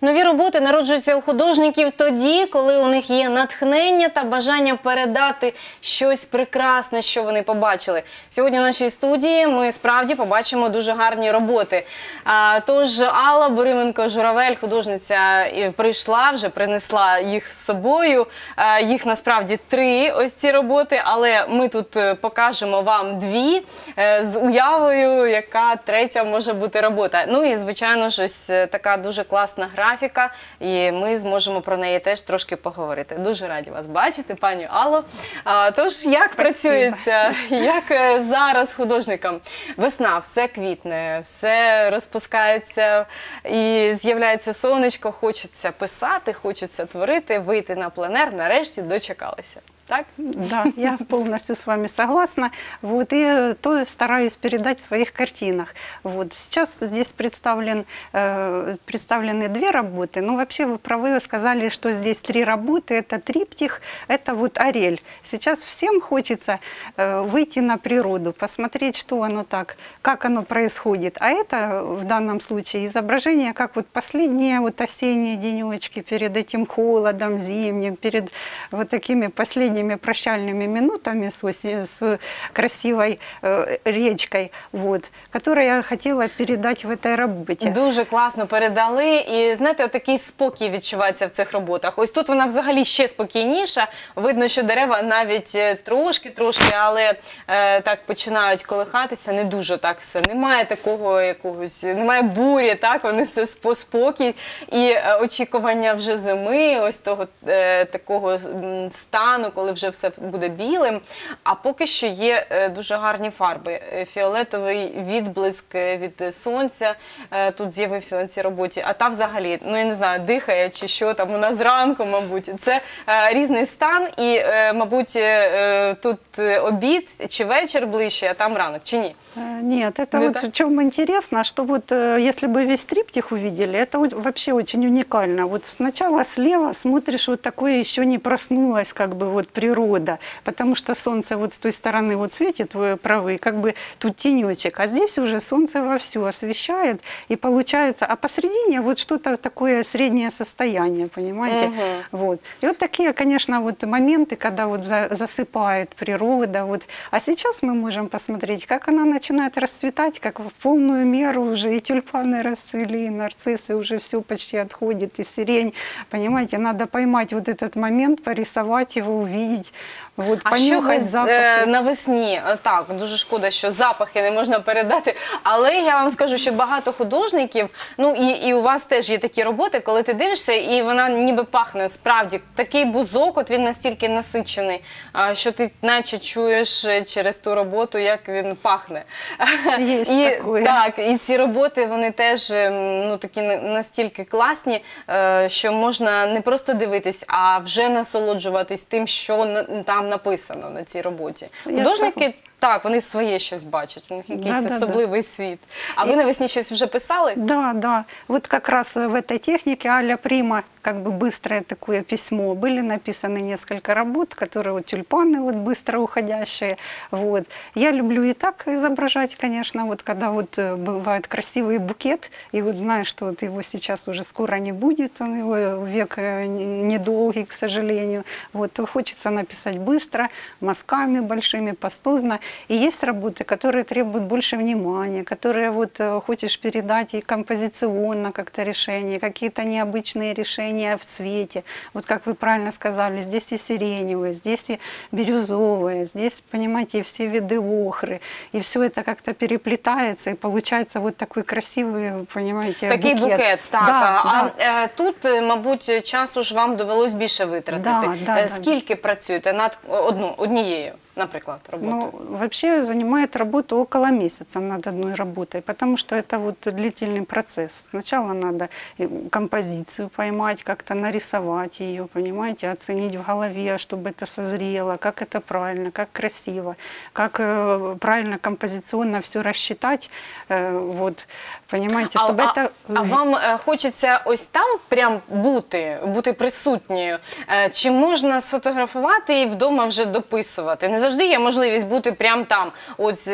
Нові роботи народжуються у художників тоді, коли у них є натхнення та бажання передати щось прекрасне, що вони побачили. Сьогодні в нашій студії ми справді побачимо дуже гарні роботи. Тож Алла Бурименко-Журавель, художниця, прийшла, вже принесла їх з собою. Їх насправді 3, ось ці роботи, але ми тут покажемо вам 2 з уявою, яка 3-я може бути робота. Ну і, звичайно ж, ось така дуже класна графіка, і ми зможемо про неї теж трошки поговорити. Дуже раді вас бачити, пані Алло. Тож, як працюється, як зараз художникам? Весна, все квітне, все розпускається і з'являється сонечко, хочеться писати, хочеться творити, вийти на пленер, нарешті дочекалися. Так? Да, я полностью с вами согласна. Вот, и то стараюсь передать в своих картинах. Вот. Сейчас здесь представлены 2 работы. Но вообще вы правы, сказали, что здесь 3 работы. Это триптих, это вот Орель. Сейчас всем хочется выйти на природу, посмотреть, что оно так, как оно происходит. А это в данном случае изображение, как вот последние вот осенние денечки перед этим холодом зимним, перед вот такими последними прощальными минутами с красивой речкой, вот, которую я хотела передать в этой работе. Дуже класно передали, і знаєте, отакий спокій відчувається в цих роботах. Ось тут вона взагалі ще спокійніша, видно, що дерева навіть трошки, але так починають колихатися, не дуже так все, немає такого якогось, немає бурі, так, вони все спокій і очікування вже зими, ось того такого стану, коли вже все буде білим, а поки що є дуже гарні фарби. Фіолетовий відблиск від сонця тут з'явився на цій роботі, а та взагалі, ну я не знаю, дихає чи що там, вона зранку, мабуть. Це різний стан і, мабуть, тут обід чи вечір ближче, а там ранок, чи ні? Нет, это вот в чем интересно, что вот если бы весь триптих увидели, это вообще очень уникально. Вот сначала слева смотришь, вот такое еще не проснулось, как бы вот природа, потому что солнце вот с той стороны вот светит, вы правы, как бы тут тенечек, а здесь уже солнце вовсю освещает, и получается, а посредине вот что-то такое среднее состояние, понимаете? Вот. И вот такие, конечно, вот моменты, когда вот засыпает природа, вот. А сейчас мы можем посмотреть, как она начинает расцветать, как в полную меру уже и тюльпаны расцвели, и нарциссы, уже все почти отходит, и сирень, понимаете, надо поймать вот этот момент, порисовать его, увидеть, вот, понюхать запахи. Навесні, так, дуже шкода, що запахи не можна передати, але я вам скажу, що багато художників, ну і у вас теж є такі роботи, коли ти дивишся, і вона ніби пахне, справді, такий бузок, от він настільки насичений, що ти наче чуєш через ту роботу, як він пахне. Так, і ці роботи, вони теж ну, такі настільки класні, що можна не просто дивитись, а вже насолоджуватись тим, що там написано на цій роботі. Художники, так, вони своє щось бачать, у них якийсь особливий світ. А ви навесні щось вже писали? Да, да. Вот как раз в этой технике а-ля Прима, как бы быстрое такое письмо, были написаны несколько работ, которые вот тюльпаны вот быстро уходящие. Вот. Я люблю и так изображать, конечно, вот когда вот бывает красивый букет, и вот знаешь, что вот его сейчас уже скоро не будет, он его век недолгий, к сожалению. Вот. То хочется написать быстро, мазками большими, пастозно. И есть работы, которые требуют больше внимания, которые вот хочешь передать и композиционно как-то решения, какие-то необычные решения в цвете. Вот как вы правильно сказали, здесь и сиреневые, здесь и бирюзовые, здесь, понимаете, и все виды охры. И все это как-то переплетается, и получается вот такой красивый, понимаете, такий букет. Так. Да, а тут, мабуть, часу ж вам довелось більше витратити. Скільки працюєте над однією? Например, работу? Ну, вообще занимает работу около месяца над одной работой, потому что это вот длительный процесс. Сначала надо композицию поймать, как-то нарисовать ее, понимаете, оценить в голове, чтобы это созрело, как это правильно, как красиво, как правильно композиционно все рассчитать, вот, понимаете, чтобы это... А вам хочеться ось там прям бути присутньою? Чи можна сфотографувати і вдома вже дописувати? Не завжди є можливість бути прямо там, от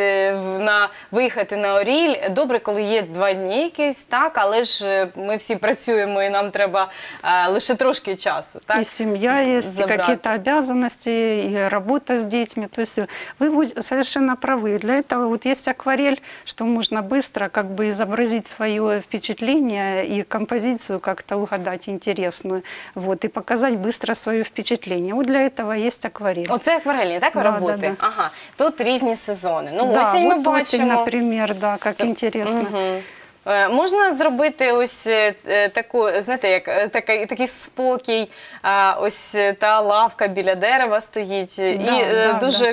виїхати на Оріль. Добре, коли є 2 дні якісь, так, але ж ми всі працюємо і нам треба лише трошки часу. Так? И семья есть, и какие-то обязанности, и работа с детьми. То есть вы совершенно правы. Для этого вот есть акварель, что можно быстро как бы изобразить свое впечатление и композицию как-то угадать интересную. Вот, и показать быстро свое впечатление. Вот для этого есть акварель. Оце акварельні, так, Да, роботи? да, да. Ага, тут різні сезони. Ну, Да, осінь ми вот осень, бачимо. например, да, как интересно. Мгм. Можна зробити ось таку, знаєте, як такий спокій, ось та лавка біля дерева стоїть, і дуже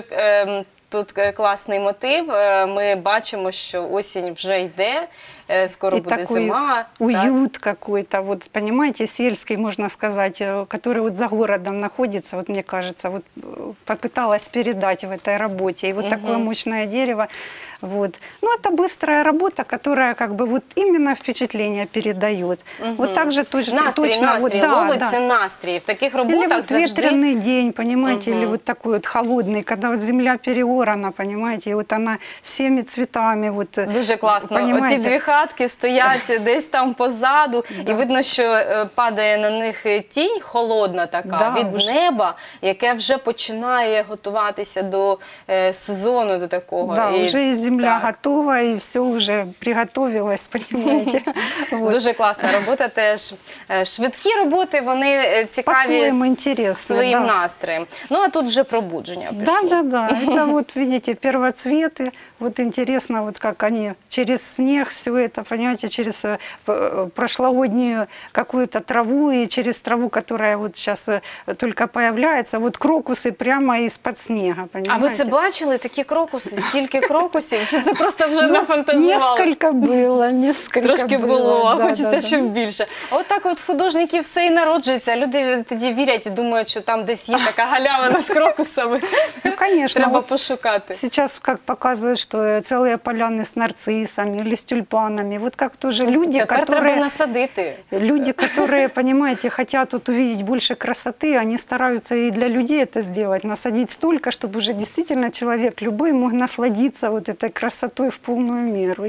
тут класний мотив. Ми бачимо, що осінь вже йде, скоро И буде такой зима. уют какой-то, вот понимаете, сельский, можно сказать, который вот за городом находится, вот мне кажется, вот попыталась передать в этой работе. И вот такое мощное дерево, вот. Ну, это быстрая работа, которая как бы вот именно впечатление передает. Вот так же точно, Настрій, вот, да, ловиться да. настрій. В таких Или роботах вот завжди... ветреный день, понимаете, или вот такой вот холодный, когда вот земля переорана, понимаете, и вот она всеми цветами, вот, Дуже класно. Оці понимаете. 2 хатки стоять десь там позаду, і видно, що падає на них тінь холодна така від неба, яке вже починає готуватися до сезону, до такого. Да, і, уже и земля готова, и все уже приготовилось, понимаете. Вот. Дуже класна робота теж. Швидкі роботи, вони цікаві По-своєму інтересні, своїм да. настроєм. Ну, а тут вже пробудження Да, прийшло. да, да. Это вот, видите, первоцветы. Вот интересно, вот как они через снег все это, понимаете, через прошлогоднюю какую-то траву и через траву, которая вот сейчас только появляется, вот крокусы прямо из-под снега, А понимаете. ви це бачили, такі крокуси, стільки крокусів? Чи це просто вже нафантазували? Несколько было, несколько Трошки було, а да, хочеться, да, щоб більше. А от так от художники все і народжуються. Люди тоді вірять і думають, що там десь є така галявина з крокусами. Ну, конечно. Треба Вот пошукати. сейчас как показывают, что целые поляны с нарциссами или с тюльпанами. Вот как тоже люди, Тепер треба которые... насадити. Люди, которые, понимаете, хотят вот увидеть больше красоты, они стараются и для людей это сделать, насадить столько, чтобы уже действительно человек любой мог насладиться вот этой красотой в полную меру.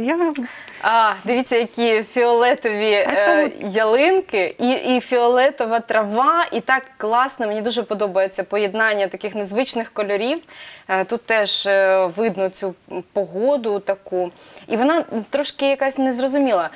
Дивіться, які фіолетові ялинки і фіолетова трава, і так класно. Мені дуже подобається поєднання таких незвичних кольорів. Тут теж видно цю погоду таку. І вона трошки якась незрозуміла.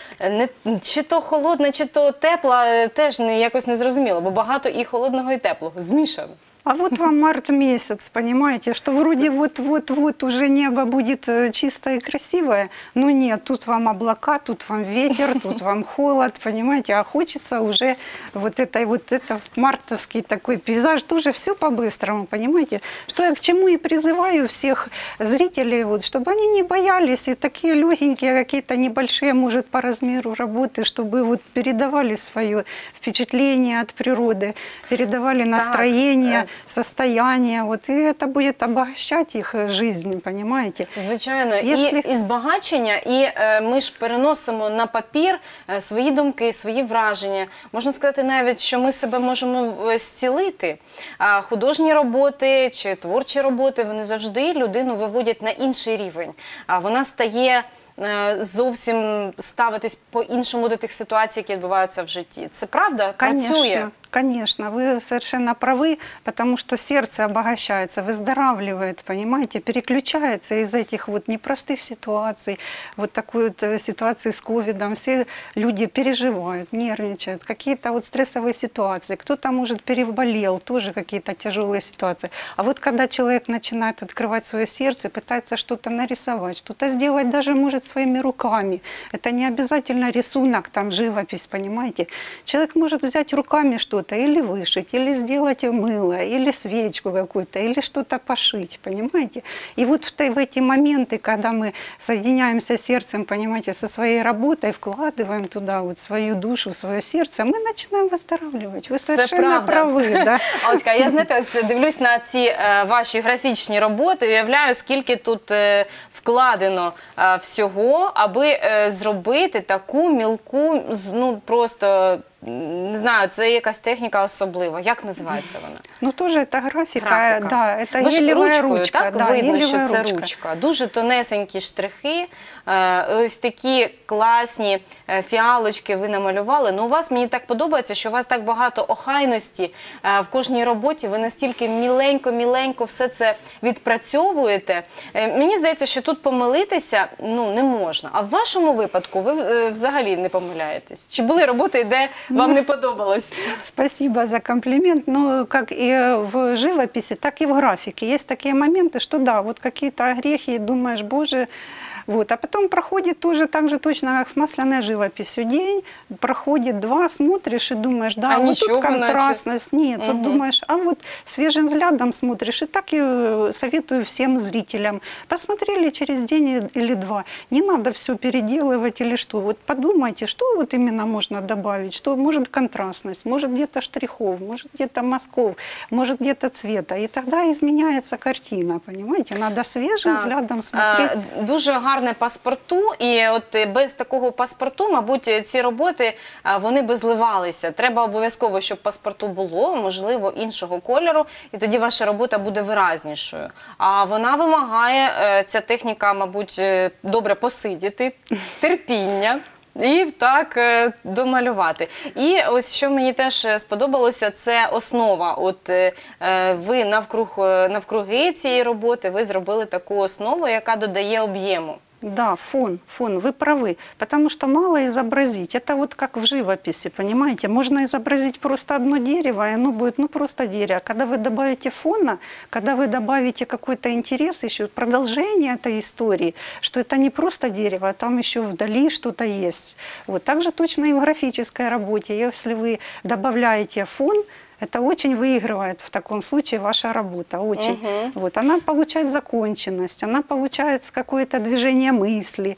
Чи то холодна, чи то тепла, теж якось незрозуміло, бо багато і холодного, і теплого змішано. А вот вам март месяц, понимаете, что вроде вот-вот-вот уже небо будет чистое и красивое, но нет, тут вам облака, тут вам ветер, тут вам холод, понимаете, а хочется уже вот это мартовский такой пейзаж, тоже все по-быстрому, понимаете, что я к чему и призываю всех зрителей, вот, чтобы они не боялись и такие легенькие, какие-то небольшие, может, по размеру работы, чтобы вот передавали свое впечатление от природы, передавали настроение, состояние, вот, и это будет обогащать их жизнь, понимаете? Звичайно, і збагачення, і ми ж переносимо на папір свої думки, свої враження. Можна сказати навіть, що ми себе можемо зцілити. Художні роботи чи творчі роботи, вони завжди людину виводять на інший рівень. Вона стає зовсім ставитись по-іншому до тих ситуацій, які відбуваються в житті. Це правда? Працює? Конечно, вы совершенно правы, потому что сердце обогащается, выздоравливает, понимаете, переключается из этих вот непростых ситуаций, вот такой вот ситуации с ковидом. Все люди переживают, нервничают, какие-то вот стрессовые ситуации. Кто-то, может, переболел, тоже какие-то тяжелые ситуации. А вот когда человек начинает открывать свое сердце, пытается что-то нарисовать, что-то сделать даже, может, своими руками. Это не обязательно рисунок, там, живопись, понимаете. Человек может взять руками что-то, или вышить, или сделать мыло, или свечку какую-то, или что-то пошить, понимаете? И вот в эти моменты, когда мы соединяемся сердцем, понимаете, со своей работой, вкладываем туда вот свою душу, свое сердце, мы начинаем выздоравливать. Вы совершенно правы. Да? Аллочка, я, знаєте, ось дивлюсь на ці ваші графічні роботи, уявляю, скільки тут вкладено всього, аби зробити таку мілку, ну, просто не знаю, це якась техніка особлива. Як називається вона? Ну, тоже это графика, да, это Ви ж гелевая ручкою, ручка. так? Да, Видно, гелевая що це ручка. ручка. Дуже тонесенькі штрихи, ось такі класні фіалочки ви намалювали. Ну, у вас, мені так подобається, що у вас так багато охайності в кожній роботі. Ви настільки міленько все це відпрацьовуєте. Мені здається, що тут помилитися, ну, не можна. А в вашому випадку ви взагалі не помиляєтесь? Чи були роботи, де вам не подобалось? Спасибо за комплимент. Но как и в живописи, так и в графике. Есть такие моменты, что да, вот какие-то огрехи, думаешь, боже, вот. А потом проходит тоже так же точно, как с масляной живописью. День, проходит два, смотришь и думаешь, да, вот ничего, тут контрастность, нет. Вот думаешь, а вот свежим взглядом смотришь. И так и советую всем зрителям. Посмотрели через день или два. Не надо все переделывать или что. Вот подумайте, что вот именно можно добавить, что может контрастность, может где-то штрихов, может где-то мазков, может где-то цвета. И тогда изменяется картина, понимаете? Надо свежим взглядом смотреть. Дуже гарне паспорту, і от без такого паспорту, мабуть, ці роботи, вони би зливалися. Треба обов'язково, щоб паспорту було, можливо, іншого кольору, і тоді ваша робота буде виразнішою. А вона вимагає, ця техніка, мабуть, добре посидіти, терпіння. І так домалювати. І ось що мені теж сподобалося, це основа. От ви навкруги цієї роботи ви зробили таку основу, яка додає об'єму. Да, фон, вы правы, потому что мало изобразить. Это вот как в живописи, понимаете? Можно изобразить просто одно дерево, и оно будет, ну, просто дерево. Когда вы добавите фона, когда вы добавите какой-то интерес, еще продолжение этой истории, что это не просто дерево, а там еще вдали что-то есть. Вот. Так же точно и в графической работе. Если вы добавляете фон, это очень выигрывает в таком случае ваша работа, очень. Вот, она получает законченность, она получает какое-то движение мысли,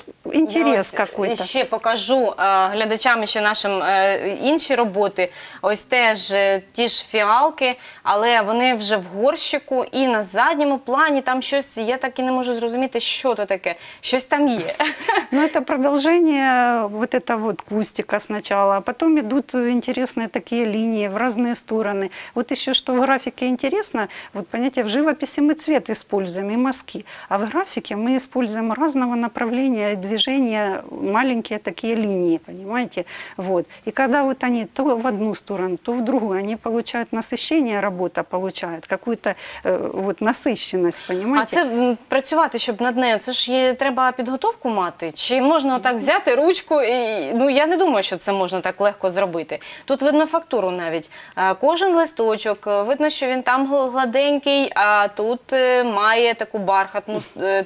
интерес какой-то. Ще покажу глядачам, ще нашим інші роботи. Ось теж ті ж фіалки, але вони вже в горщику і на задньому плані там щось, я так і не можу зрозуміти, що то таке. Щось там є. Ну, это продолжение вот этого вот кустика сначала, а потом идут интересные такие линии в разные стороны. Вот еще что в графике интересно, вот понимаете, в живописи мы цвет используем и мазки, а в графике мы используем разного направления и движения, маленькие такие линии, понимаете? Вот. И когда вот они то в одну сторону, то в другую, они получают насыщение, работа получает, какую-то вот насыщенность, понимаете? А це працювати, щоб над нею, це ж треба підготовку мати? Чи можна отак взяти ручку? Ну, я не думаю, що це можна так легко зробити. Тут видно фактуру навіть. Кожен листочок, видно, що він там гладенький, а тут має таку бархатну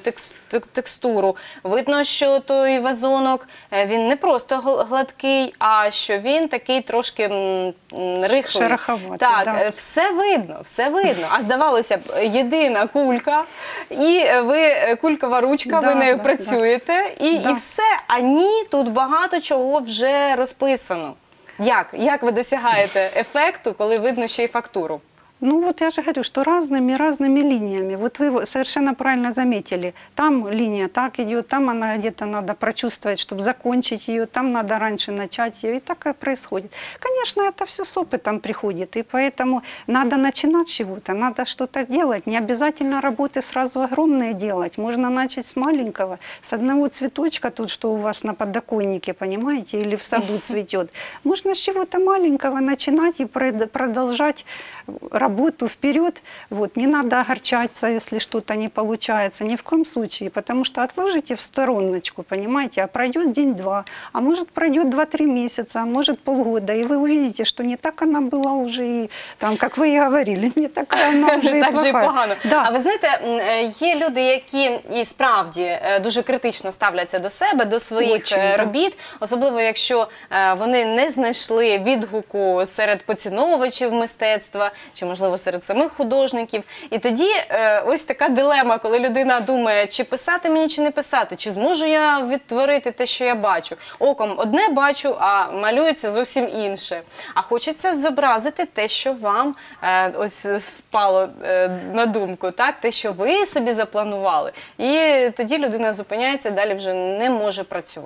текстуру. Видно, що той вазонок, він не просто гладкий, а що він такий трошки рихлий. Шероховатий, так, да. Все видно, все видно. А здавалося б, єдина кулька, і ви, кулькова ручка, ви нею працюєте, і все. А ні, тут багато чого вже розписано. Як ви досягаєте ефекту, коли видно ще й фактуру? Ну вот я же говорю, что разными линиями. Вот вы совершенно правильно заметили. Там линия так идет, там она где-то надо прочувствовать, чтобы закончить ее, там надо раньше начать ее. И так и происходит. Конечно, это все с опытом приходит. И поэтому надо начинать с чего-то, надо что-то делать. Не обязательно работы сразу огромные делать. Можно начать с маленького, с одного цветочка, тут что у вас на подоконнике, понимаете, или в саду цветет. Можно с чего-то маленького начинать и продолжать работу вперед. Вот. Не надо огорчаться, если что-то не получается, ни в коем случае, потому что отложите в стороночку, понимаете, а пройдет день-два, а может пройдет 2-3 месяца, а может полгода, и вы увидите, что не так она была уже, и, там, как вы и говорили, не такая она вже і так же і плохая. погано. Да. А ви знаєте, є люди, які і справді дуже критично ставляться до себе, до своїх Очень, робіт, особливо якщо вони не знайшли відгуку серед поціновувачів мистецтва, чи, можливо, серед самих художників. І тоді ось така дилема, коли людина думає, чи писати мені, чи не писати, чи зможу я відтворити те, що я бачу. Оком одне бачу, а малюється зовсім інше. А хочеться зобразити те, що вам ось впало на думку, так? Те, що ви собі запланували. І тоді людина зупиняється, далі вже не може працювати.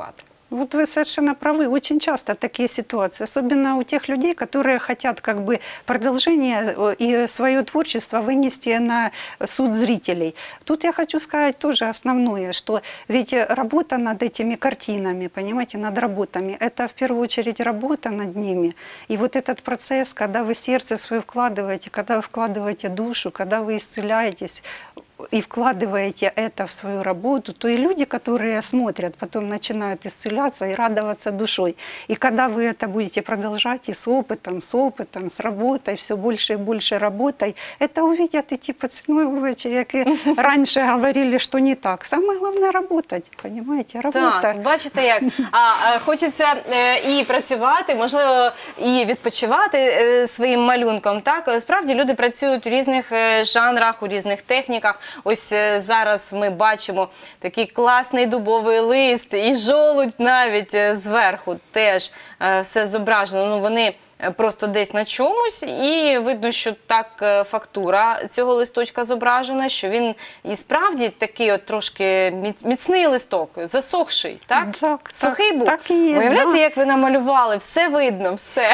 Вот вы совершенно правы. Очень часто такие ситуации, особенно у тех людей, которые хотят как бы продолжение и свое творчество вынести на суд зрителей. Тут я хочу сказать тоже основное, что ведь работа над этими картинами, понимаете, над работами, это в первую очередь работа над ними. И вот этот процесс, когда вы сердце свое вкладываете, когда вы вкладываете душу, когда вы исцеляетесь, и вкладываете это в свою работу, то и люди, которые смотрят, потом начинают исцеляться и радоваться душой. И когда вы это будете продолжать и с опытом, с работой, все больше и больше работой, это увидят эти поціновувачі, які раньше говорили, что не так. Самое главное работать, понимаете, работа. Так, бачите як. Хочеться і працювати, можливо, і відпочивати своїм малюнком. Так, справді люди працюють у різних жанрах, у різних техніках. Ось зараз ми бачимо такий класний дубовий лист і жолудь навіть зверху теж все зображено. Ну, вони просто десь на чомусь, і видно, що так фактура цього листочка зображена, що він і справді такий от трошки міцний листок, засохший, так? Так, Сухий був. так і є, Уявляєте, да. як ви намалювали, все видно, все.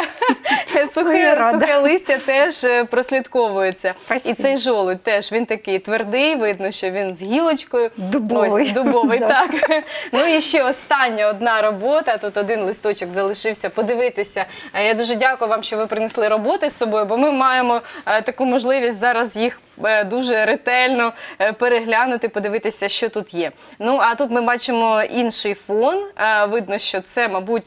Сухе листя теж прослідковується. І Спасибо. цей жолудь теж, він такий твердий, видно, що він з гілочкою. Дубовий. Ось, дубовий, Да. так. Ну і ще остання одна робота, тут один листочок залишився, подивитися. Я дуже дякую вам, що ви принесли роботи з собою, бо ми маємо таку можливість зараз їх дуже ретельно переглянути, подивитися, що тут є. Ну, а тут ми бачимо інший фон. Видно, що це, мабуть,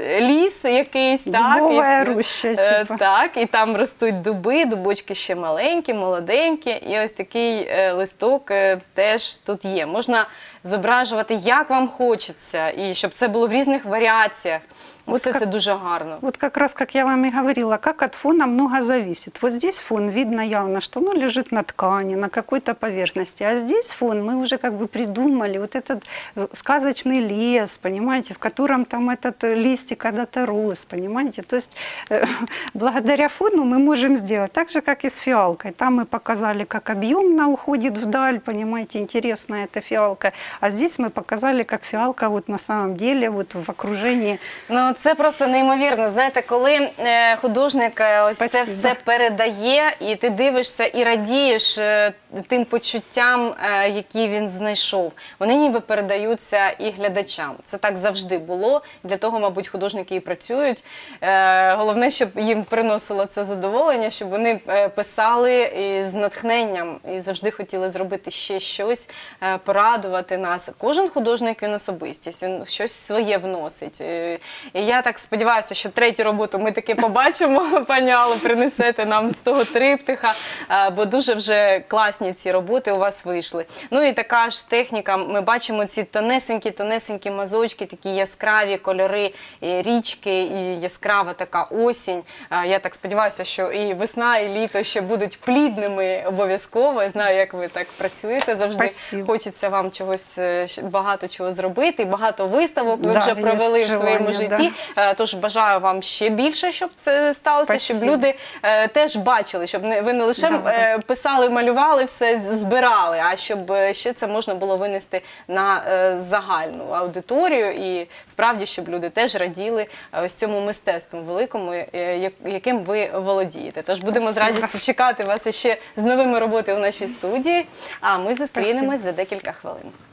ліс якийсь, так? Дубова роща, типу. Так, і там ростуть дуби, дубочки ще маленькі, молоденькі. І ось такий листок теж тут є. Можна зображувати, як вам хочеться, і щоб це було в різних варіаціях. Все це дуже гарно. Вот как раз, как я вам и говорила, как от фона много зависит. Вот здесь фон видно явно, что оно лежит на ткани, на какой-то поверхности. А здесь фон мы уже как бы придумали. Вот этот сказочный лес, понимаете, в котором там этот листик когда-то рос, понимаете. То есть благодаря фону мы можем сделать так же, как и с фиалкой. Там мы показали, как объемно уходит вдаль, понимаете, интересная эта фиалка. А здесь мы показали, как фиалка вот на самом деле вот в окружении. Ну, це просто неймовірно. Знаєте, коли художник ось це Спасибо. все передає, і ти дивишся і радієш тим почуттям, які він знайшов. Вони ніби передаються і глядачам. Це так завжди було. Для того, мабуть, художники і працюють. Головне, щоб їм приносило це задоволення, щоб вони писали з натхненням і завжди хотіли зробити ще щось, порадувати нас. Кожен художник, він особистість, він щось своє вносить. І я так сподіваюся, що третю роботу ми таки побачимо, пані Алло, принесете нам з того триптиха, бо дуже вже класні ці роботи у вас вийшли. Ну і така ж техніка, ми бачимо ці тонесенькі мазочки, такі яскраві кольори, і річки, і яскрава така осінь. Я так сподіваюся, що і весна, і літо ще будуть плідними обов'язково. Я знаю, як ви так працюєте завжди. Спасибо. Хочеться вам чогось, багато чого зробити, багато виставок ви Да, вже є провели в своєму желання, житті. Тож бажаю вам ще більше, щоб це сталося, щоб Спасибо. люди теж бачили, щоб ви не лише писали, малювали, все збирали, а щоб ще це можна було винести на загальну аудиторію і справді, щоб люди теж раділи ось цьому мистецтву великому, яким ви володієте. Тож будемо з радістю чекати вас ще з новими роботами у нашій студії, а ми зустрінемось за декілька хвилин.